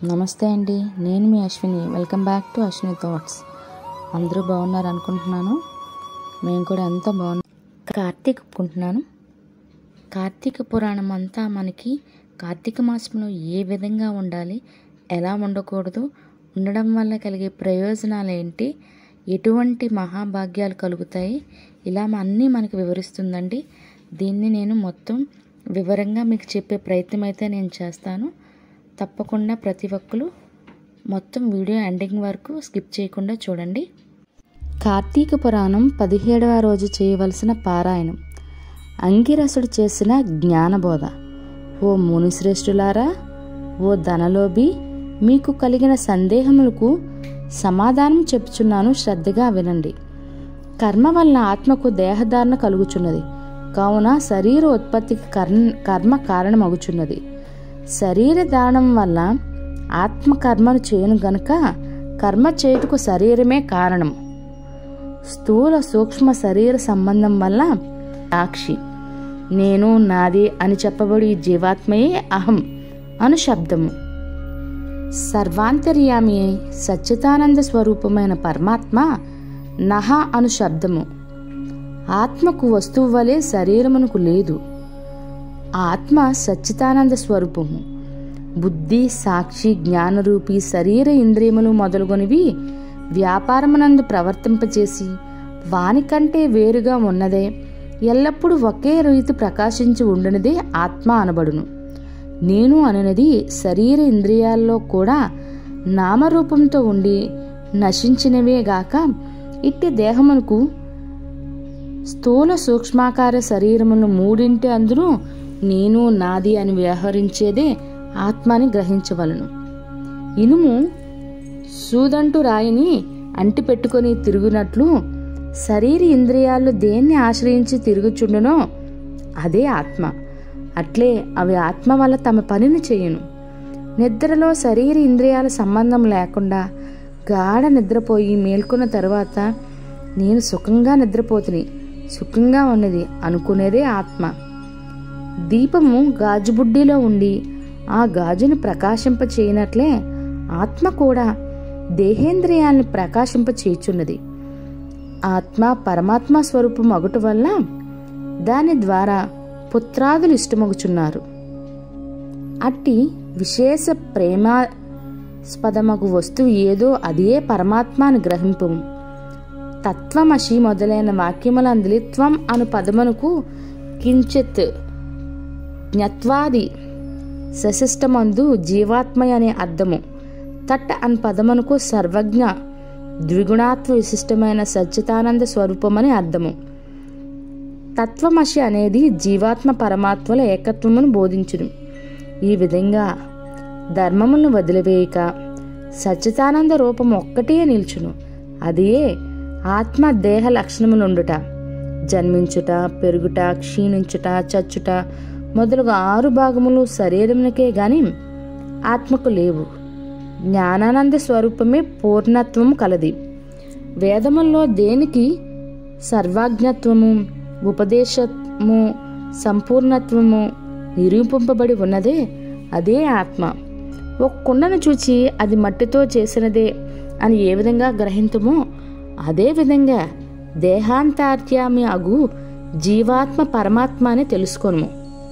నమస్తే అండి, నేను మీ Ashwini. Welcome back to Ashwini thoughts. అందరూ బాగున్నారు అనుకుంటున్నాను. మేము కూడా ఎంతో బాగున్నాం. కార్తీక పురాణం అంతా మనకి కార్తీక మాసంలో ఏ విధంగా ఉండాలి, ఎలా ఉండకూడదు, ఉండడం వల్ల కలిగే ప్రయోజనాలు ఏంటి, ఎటువంటి మహాభాగ్యాలు కలుగుతాయి, ఇలా అన్నీ మనకు వివరిస్తుందండి. దీన్ని నేను మొత్తం వివరంగా మీకు చెప్పే ప్రయత్నం అయితే నేను చేస్తాను. తప్పకుండా ప్రతి ఒక్కరు మొత్తం వీడియో ఎండింగ్ వరకు స్కిప్ చేయకుండా చూడండి. కార్తీక పురాణం 17వ రోజు చేయవలసిన పారాయణం. అంగిరసుడు చేసిన జ్ఞానబోధ. ఓ మునిశ్రేష్ఠులారా, ఓ ధనలోభి, మీకు కలిగిన సందేహములకు సమాధానం చెప్పుచున్నాను, శ్రద్ధగా వినండి. కర్మ వలన ఆత్మకు దేహధారణ కలుగుచున్నది, కావున శరీర ఉత్పత్తికి కర్మ కారణమగుచున్నది. శరీర ధారణం వల్ల ఆత్మ కర్మను చేయను గనుక కర్మ చేయుటకు శరీరమే కారణం. స్థూల సూక్ష్మ శరీర సంబంధం వల్ల సాక్షి, నేను, నాది అని చెప్పబడి జీవాత్మయే అహం అను శబ్దము. సర్వాంతర్యామి సచ్చిదానంద స్వరూపమైన పరమాత్మ నహ అను శబ్దము. ఆత్మకు వస్తువు వలె శరీరమునకు లేదు. ఆత్మ సచ్చిదానంద స్వరూపము. బుద్ధి, సాక్షి, జ్ఞానరూపి శరీర ఇంద్రియములు మొదలుగొనివి వ్యాపారమునందు ప్రవర్తింపచేసి వానికంటే వేరుగా ఉన్నదే, ఎల్లప్పుడూ ఒకే రీతి ప్రకాశించి ఉండినదే ఆత్మ అనబడును. నేను అనునది శరీర ఇంద్రియాల్లో కూడా నామరూపంతో ఉండి నశించినవే గాక, ఇట్టి దేహమునకు స్థూల సూక్ష్మాకార శరీరమును మూడింటి అందును నేను, నాది అని వ్యవహరించేదే ఆత్మని గ్రహించవలను. ఇనుము సూదంటు రాయిని అంటి పెట్టుకొని తిరుగునట్లు శరీర ఇంద్రియాలు దేన్ని ఆశ్రయించి తిరుగుచుండునో అదే ఆత్మ. అట్లే అవి ఆత్మ వల్ల తమ పనిని చేయును. నిద్రలో శరీర ఇంద్రియాల సంబంధం లేకుండా గాఢ నిద్రపోయి మేల్కొన్న తర్వాత నేను సుఖంగా నిద్రపోతుని, సుఖంగా ఉన్నది అనుకునేదే ఆత్మ. దీపము గాజుబుడ్డిలో ఉండి ఆ గాజును ప్రకాశింప చేయనట్లే ఆత్మ కూడా దేహేంద్రియాల్ని ప్రకాశింప చేయుచున్నది. ఆత్మ పరమాత్మ స్వరూపం అగుట వల్ల దాని ద్వారా పుత్రాదులు ఇష్టమగుచున్నారు. అట్టి విశేష ప్రేమాస్పదమగు వస్తువు ఏదో అదే పరమాత్మ అని గ్రహింపు. తత్వమసి మొదలైన వాక్యములందలి త్వం అను పదమునకు కించిత్ జ్ఞత్వాది సశిష్టమందు జీవాత్మ అనే అర్థము. తట్ అను పదమునకు సర్వజ్ఞ ద్విగుణాత్వ విశిష్టమైన సచ్చిదానంద స్వరూపమని అర్థము. తత్వమసి అనేది జీవాత్మ పరమాత్మల ఏకత్వమును బోధించును. ఈ విధంగా ధర్మములను వదిలివేయక సచ్చిదానంద రూపం ఒక్కటే నిల్చును. అదే ఆత్మ దేహ లక్షణములుండుట, జన్మించుట, పెరుగుట, క్షీణించుట, చచ్చుట మొదలుగా 6 భాగములు శరీరమునకే గాని ఆత్మకు లేవు. జ్ఞానానంద స్వరూపమే పూర్ణత్వము కలది. వేదముల్లో దేనికి సర్వాజ్ఞత్వము, ఉపదేశము, సంపూర్ణత్వము నిరూపింపబడి ఉన్నదే అదే ఆత్మ. ఒక కుండను చూచి అది మట్టితో చేసినదే అని ఏ విధంగా గ్రహింతుమో అదే విధంగా దేహాంతర్యామి అగు జీవాత్మ పరమాత్మ అని తెలుసుకొనుము.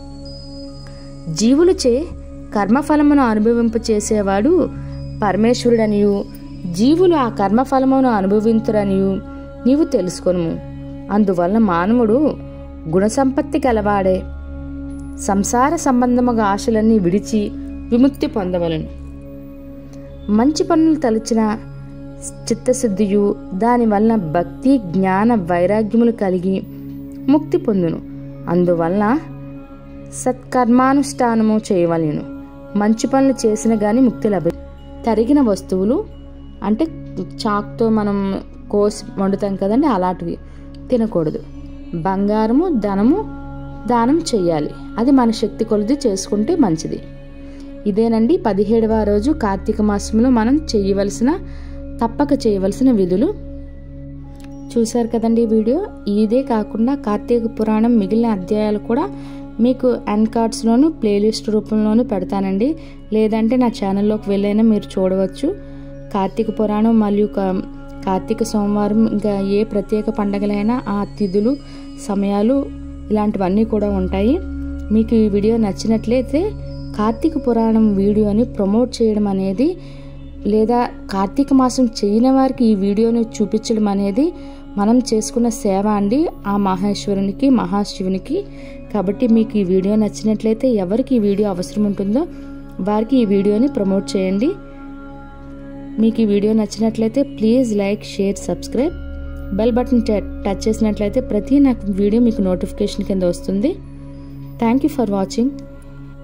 జీవులచే కర్మఫలమును అనుభవింప చేసేవాడు పరమేశ్వరుడనియు, జీవులు ఆ కర్మఫలమును అనుభవింతురనియు నీవు తెలుసుకొనుము. అందువలన మానవుడు గుణసంపత్తి గలవాడే సంసార సంబంధముగా ఆశలన్నీ విడిచి విముక్తి పొందవలను. మంచి పనులు తలచిన చిత్తశుద్ధియు, దానివలన భక్తి, జ్ఞాన, వైరాగ్యములు కలిగి ముక్తి పొందును. అందువలన సత్కర్మానుష్ఠానము చేయవలెను. మంచి పనులు చేసిన గాని ముక్తి లభి. తరిగిన వస్తువులు అంటే చాక్తో మనం కోసి వండుతాం కదండి, అలాంటివి తినకూడదు. బంగారము, ధనము దానం చెయ్యాలి. అది మన శక్తి కొలది చేసుకుంటే మంచిది. ఇదేనండి 17వ రోజు కార్తీక మాసంలో మనం తప్పక చేయవలసిన విధులు. చూశారు కదండి వీడియో. ఇదే కాకుండా కార్తీక పురాణం మిగిలిన అధ్యాయాలు కూడా మీకు ఎండ్ కార్డ్స్లోను ప్లేలిస్ట్ రూపంలోనూ పెడతానండి, లేదంటే నా ఛానల్లోకి వెళ్ళైనా మీరు చూడవచ్చు. కార్తీక పురాణం మరియు కార్తీక సోమవారం ఇంకా ఏ ప్రత్యేక పండగలైనా ఆ తిథులు సమయాలు ఇలాంటివన్నీ కూడా ఉంటాయి. మీకు ఈ వీడియో నచ్చినట్లయితే కార్తీక పురాణం వీడియోని ప్రమోట్ చేయడం అనేది, లేదా కార్తీక మాసం చేయని వారికి ఈ వీడియోని చూపించడం అనేది మనం చేసుకున్న సేవ అండి ఆ మహేశ్వరునికి మహాశివునికి. కాబట్టి మీకు ఈ వీడియో నచ్చినట్లయితే ఎవరికి ఈ వీడియో అవసరం ఉంటుందో వారికి ఈ వీడియోని ప్రమోట్ చేయండి. మీకు ఈ వీడియో నచ్చినట్లయితే please like, share, subscribe, bell button touch చేసినట్లయితే ప్రతి నాకు వీడియో మీకు నోటిఫికేషన్ కింద వస్తుంది. Thank you for watching.